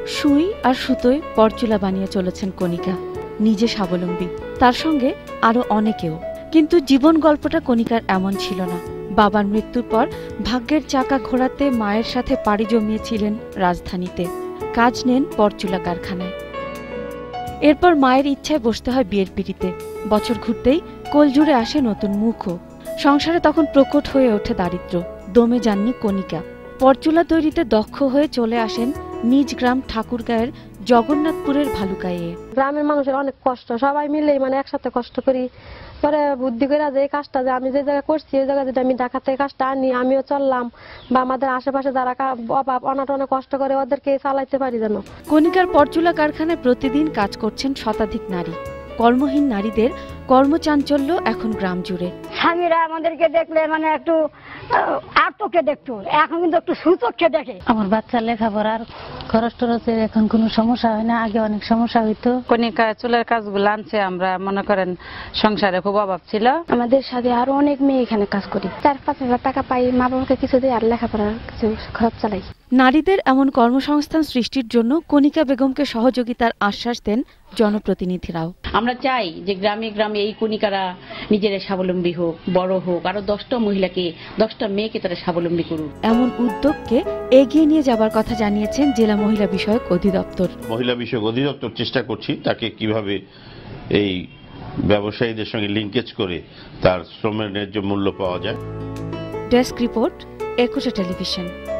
সুই আর সুতোয় পরচুলা বানিয়ে চলেছেন কণিকা, নিজে স্বাবলম্বী, তার সঙ্গে আরো অনেকেও। কিন্তু জীবন গল্পটা কণিকার এমন ছিল না। বাবার মৃত্যুর পর ভাগ্যের চাকা ঘোরাতে মায়ের সাথে পাড়ি জমিয়েছিলেন রাজধানীতে, কাজ নেন পরচুলা কারখানায়। এরপর মায়ের ইচ্ছায় বসতে হয় বিয়ের পিঁড়িতে। বছর ঘুরতেই কোলজুড়ে আসে নতুন মুখও। সংসারে তখন প্রকট হয়ে ওঠে দারিদ্র্য। দমে যাননি কণিকা। পরচুলা তৈরিতে দক্ষ হয়ে চলে আসেন নিজ গ্রাম ঠাকুরগাঁয়ের জগন্নাথপুরের ভালুকাইয়ে। গ্রামের মানুষের অনেক কষ্ট, সবাই মিলে একসাথে কষ্ট করি। পরে বুদ্ধি করে যে কাজটা যে আমি যে জায়গায় করছি ওই জায়গায় যদি আমি ঢাকা থেকে কাজটা আনি, আমিও চললাম, বা আমাদের আশেপাশে যারা অভাব অনাটনে কষ্ট করে ওদেরকে চালাইতে পারি যেন। কণিকার পরচুলা কারখানায় প্রতিদিন কাজ করছেন শতাধিক নারী। কর্মহীন নারীদের কর্মচাঞ্চল্য এখন গ্রাম জুড়ে। স্বামীরা আমাদেরকে দেখলে একটু আর চোখে দেখতো, এখন কিন্তু একটু সুচোখে দেখে। আমার বাচ্চার লেখাপড়ার খরচ টরচের এখন কোনো সমস্যা হয় না, আগে অনেক সমস্যা হইতো। কণিকা চুলের কাজগুলো আনছে, আমরা মনে করেন সংসারে খুব অভাব ছিল। আমাদের সাথে আরো অনেক মেয়ে এখানে কাজ করি, 4-5 হাজার টাকা পাই, মা বাবাকে কিছু দিই আর লেখাপড়ার কিছু খরচ চালাই। নারীদের এমন কর্মসংস্থান সৃষ্টির জন্য কণিকা বেগমকে সহযোগিতার আশ্বাস দেন জনপ্রতিনিধিরাও। আমরা চাই যে গ্রামে গ্রামে এই কণিকারা নিজেরা স্বাবলম্বী হোক, বড় হোক, আরো 10টা মহিলাকে 10টা মেয়েকে তারা স্বাবলম্বী করুক। এমন উদ্যোগকে এগিয়ে নিয়ে যাবার কথা জানিয়েছেন জেলা মহিলা বিষয়ক অধিদপ্তর। মহিলা বিষয়ক অধিদপ্তর চেষ্টা করছি তাকে কিভাবে এই ব্যবসায়ীদের সঙ্গে লিঙ্কেজ করে তার শ্রমের ন্যায্য মূল্য পাওয়া যায়। Desk report, Ekushey television.